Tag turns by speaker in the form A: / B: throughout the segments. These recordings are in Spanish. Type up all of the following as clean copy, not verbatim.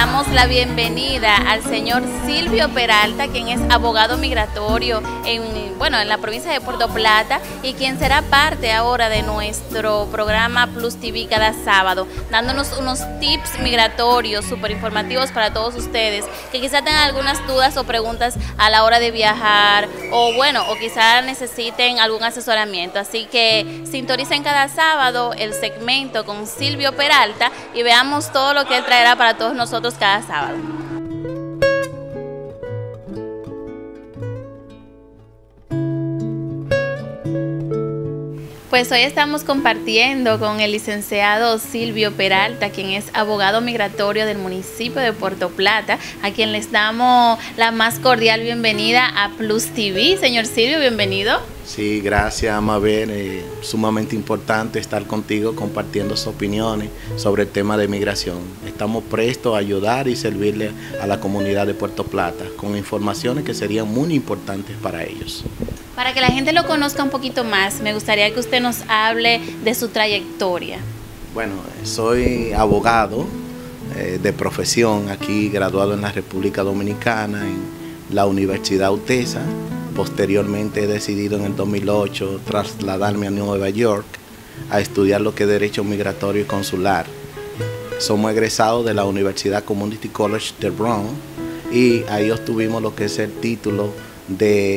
A: damos la bienvenida al señor Silvio Peralta, quien es abogado migratorio en la provincia de Puerto Plata y quien será parte ahora de nuestro programa Plus TV cada sábado, dándonos unos tips migratorios súper informativos para todos ustedes que quizá tengan algunas dudas o preguntas a la hora de viajar o quizá necesiten algún asesoramiento. Así que sintonicen cada sábado el segmento con Silvio Peralta y veamos todo lo que él traerá para todos nosotros cada sábado. Pues hoy estamos compartiendo con el licenciado Silvio Peralta, quien es abogado migratorio del municipio de Puerto Plata, a quien les damos la más cordial bienvenida a Plus TV. Señor Silvio, bienvenido.
B: Sí, gracias, Mabel. Sumamente importante estar contigo compartiendo sus opiniones sobre el tema de migración. Estamos prestos a ayudar y servirle a la comunidad de Puerto Plata con informaciones que serían muy importantes para ellos.
A: Para que la gente lo conozca un poquito más, me gustaría que usted nos hable de su trayectoria.
B: Bueno, soy abogado de profesión, aquí graduado en la República Dominicana, en la Universidad UTESA. Posteriormente he decidido en el 2008 trasladarme a Nueva York a estudiar lo que es Derecho Migratorio y Consular. Somos egresados de la Universidad Community College de Bronx y ahí obtuvimos lo que es el título de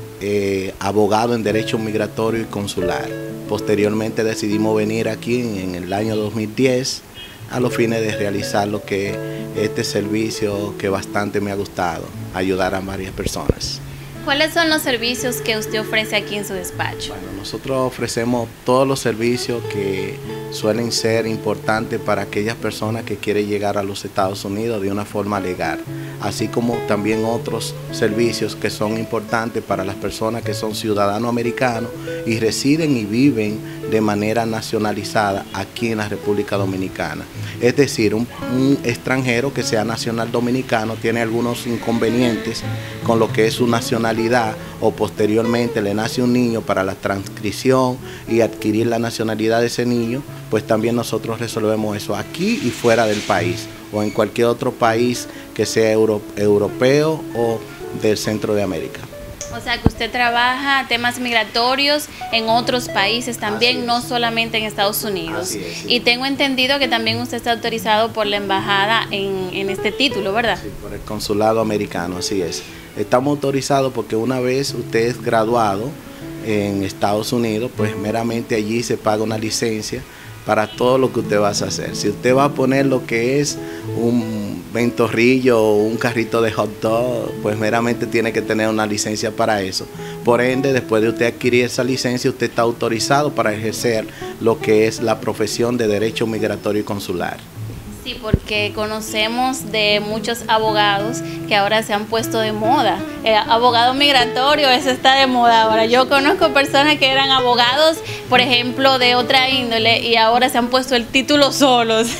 B: abogado en Derecho Migratorio y Consular. Posteriormente decidimos venir aquí en el año 2010 a los fines de realizar lo que este servicio que bastante me ha gustado, ayudar a varias personas.
A: ¿Cuáles son los servicios que usted ofrece aquí en su despacho?
B: Bueno, nosotros ofrecemos todos los servicios que suelen ser importantes para aquellas personas que quieren llegar a los Estados Unidos de una forma legal, así como también otros servicios que son importantes para las personas que son ciudadanos americanos y residen y viven de manera nacionalizada aquí en la República Dominicana. Es decir, un extranjero que sea nacional dominicano tiene algunos inconvenientes con lo que es su nacionalidad o posteriormente le nace un niño para la transcripción y adquirir la nacionalidad de ese niño, pues también nosotros resolvemos eso aquí y fuera del país o en cualquier otro país que sea europeo o del centro de América.
A: O sea que usted trabaja temas migratorios en otros países también, no solamente en Estados Unidos.
B: Así es, sí.
A: Y tengo entendido que también usted está autorizado por la embajada en este título, ¿verdad?
B: Sí, por el consulado americano, así es. Estamos autorizados porque una vez usted es graduado en Estados Unidos, pues meramente allí se paga una licencia para todo lo que usted va a hacer. Si usted va a poner lo que es un ventorrillo o un carrito de hot dog, pues meramente tiene que tener una licencia para eso. Por ende, después de usted adquirir esa licencia, usted está autorizado para ejercer lo que es la profesión de Derecho Migratorio y Consular.
A: Sí, porque conocemos de muchos abogados que ahora se han puesto de moda. Abogado migratorio, eso está de moda ahora. Yo conozco personas que eran abogados, por ejemplo, de otra índole y ahora se han puesto el título solos.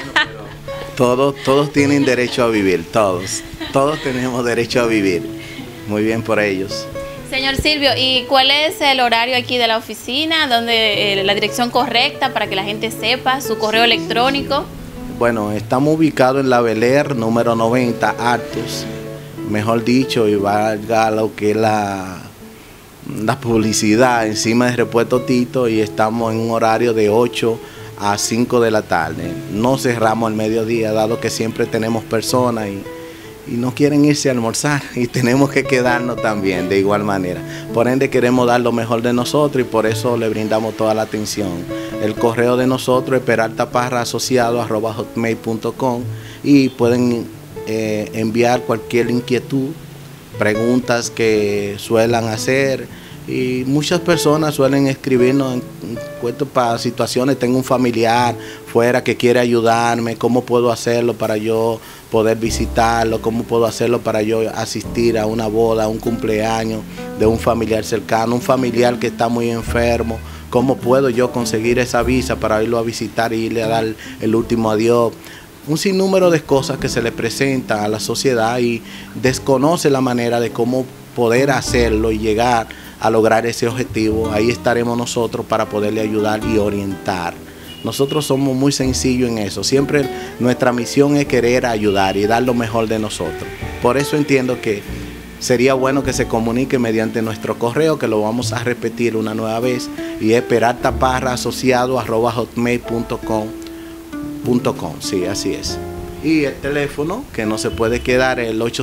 B: Todos tienen derecho a vivir, todos tenemos derecho a vivir. Muy bien por ellos.
A: Señor Silvio, ¿y cuál es el horario aquí de la oficina? ¿Dónde la dirección correcta para que la gente sepa? ¿Su correo electrónico?
B: Bueno, estamos ubicados en la Bel Air, número 90, Artus. Mejor dicho, y valga lo que es la publicidad encima del Repuesto Tito, y estamos en un horario de 8 a 5 de la tarde. No cerramos al mediodía, dado que siempre tenemos personas y no quieren irse a almorzar y tenemos que quedarnos también de igual manera. Por ende queremos dar lo mejor de nosotros y por eso le brindamos toda la atención. El correo de nosotros es peraltaparra@hotmail.com y pueden enviar cualquier inquietud, preguntas que suelan hacer. Y muchas personas suelen escribirnos en cuanto para situaciones. Tengo un familiar fuera que quiere ayudarme, ¿cómo puedo hacerlo para yo poder visitarlo? ¿Cómo puedo hacerlo para yo asistir a una boda, a un cumpleaños de un familiar cercano, un familiar que está muy enfermo? ¿Cómo puedo yo conseguir esa visa para irlo a visitar y irle a dar el último adiós? Un sinnúmero de cosas que se le presentan a la sociedad y desconoce la manera de cómo poder hacerlo y llegar a lograr ese objetivo. Ahí estaremos nosotros para poderle ayudar y orientar Nosotros somos muy sencillos en eso. Siempre nuestra misión es querer ayudar y dar lo mejor de nosotros. Por eso entiendo que sería bueno que se comunique mediante nuestro correo, que lo vamos a repetir una nueva vez, y es peraltaparra@hotmail.com. Sí, así es. Y el teléfono, que no se puede quedar, es el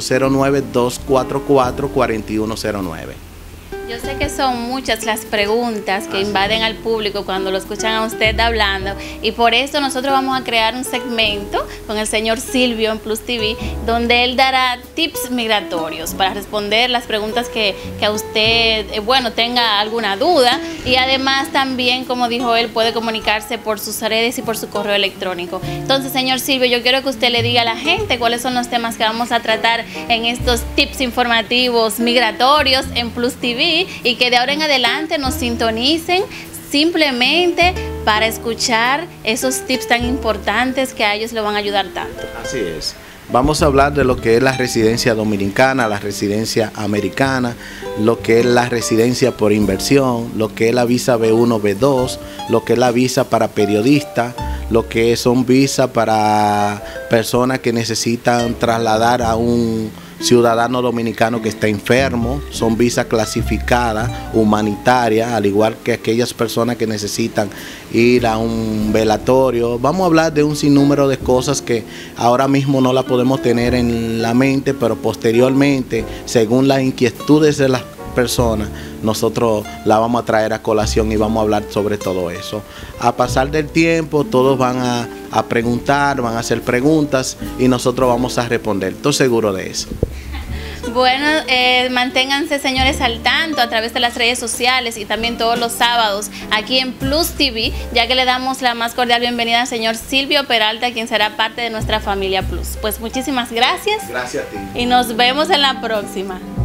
B: 809-244-4109.
A: Yo sé que son muchas las preguntas que invaden al público cuando lo escuchan a usted hablando, y por eso nosotros vamos a crear un segmento con el señor Silvio en Plus TV, donde él dará tips migratorios para responder las preguntas que a usted, tenga alguna duda, y además también, como dijo él, puede comunicarse por sus redes y por su correo electrónico. Entonces, señor Silvio, yo quiero que usted le diga a la gente cuáles son los temas que vamos a tratar en estos tips informativos migratorios en Plus TV, y que de ahora en adelante nos sintonicen simplemente para escuchar esos tips tan importantes que a ellos le van a ayudar tanto.
B: Así es. Vamos a hablar de lo que es la residencia dominicana, la residencia americana, lo que es la residencia por inversión, lo que es la visa B1, B2, lo que es la visa para periodistas, lo que son visas para personas que necesitan trasladar a un ciudadano dominicano que está enfermo. Son visas clasificadas, humanitarias, al igual que aquellas personas que necesitan ir a un velatorio. Vamos a hablar de un sinnúmero de cosas que ahora mismo no la podemos tener en la mente, pero posteriormente, según las inquietudes de las personas, nosotros la vamos a traer a colación y vamos a hablar sobre todo eso. A pasar del tiempo, todos van a preguntar, van a hacer preguntas y nosotros vamos a responder. Estoy seguro de eso.
A: Bueno, manténganse, señores, al tanto a través de las redes sociales y también todos los sábados aquí en Plus TV, ya que le damos la más cordial bienvenida al señor Silvio Peralta, quien será parte de nuestra familia Plus. Pues muchísimas gracias.
B: Gracias a ti.
A: Y nos vemos en la próxima.